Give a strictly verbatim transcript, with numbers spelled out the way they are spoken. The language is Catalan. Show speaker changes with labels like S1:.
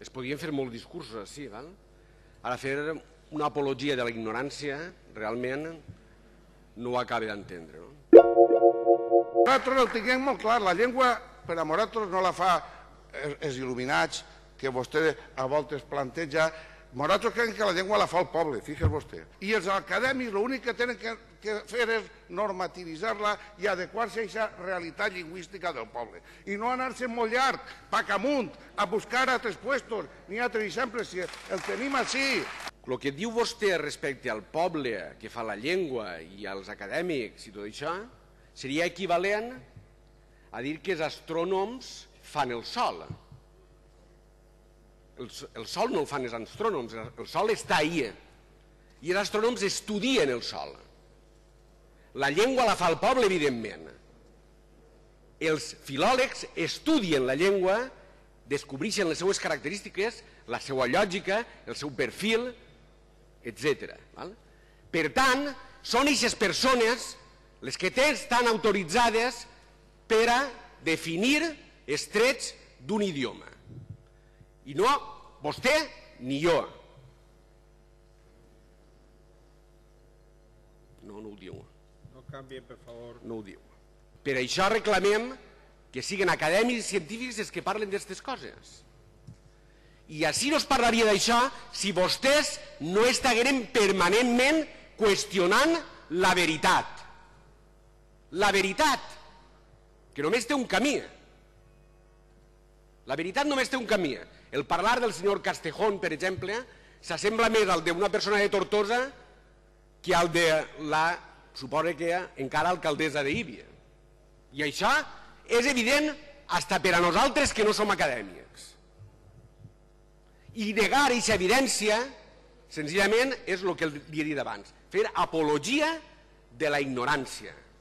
S1: Es podien fer molts discursos així, val? Ara fer una apologia de la ignorància realment no ho acaba d'entendre.
S2: Nosaltres ho tinguem molt clar, la llengua per a nosaltres no la fa els il·luminats que vostè a voltes planteja. Nosaltres creiem que la llengua la fa el poble, fixes vostè. I els acadèmics l'únic que tenen que fer és normativitzar-la i adequar-se a aquesta realitat lingüística del poble. I no anar-se molt llarg, pac amunt, a buscar altres puestos, ni altres exemples, si el tenim així.
S1: El que diu vostè respecte al poble que fa la llengua i als acadèmics i tot això seria equivalent a dir que els astrònoms fan el sol. El sol no el fan els astrònoms, el sol està ahí i els astrònoms estudien el sol. La llengua la fa el poble, evidentment. Els filòlegs estudien la llengua, descobreixen les seues característiques, la seva lògica, el seu perfil, etcètera. Per tant, són aquestes persones les que estan autoritzades per a definir els trets d'un idioma. I no vostè ni jo. No, no ho diu.
S3: No canvi, per favor.
S1: No ho diu. Per això reclamem que siguin acadèmics i científics els que parlen d'aquestes coses. I així no es parlaria d'això si vostès no estigueren permanentment qüestionant la veritat. La veritat, que només té un camí. La veritat només té un camí. El parlar del senyor Castejón, per exemple, s'assembla més al d'una persona de Tortosa que al de la, suposo que encara alcaldessa d'Ívia. I això és evident fins per a nosaltres que no som acadèmics. I negar aquesta evidència, senzillament, és el que li he dit abans, fer apologia de la ignorància.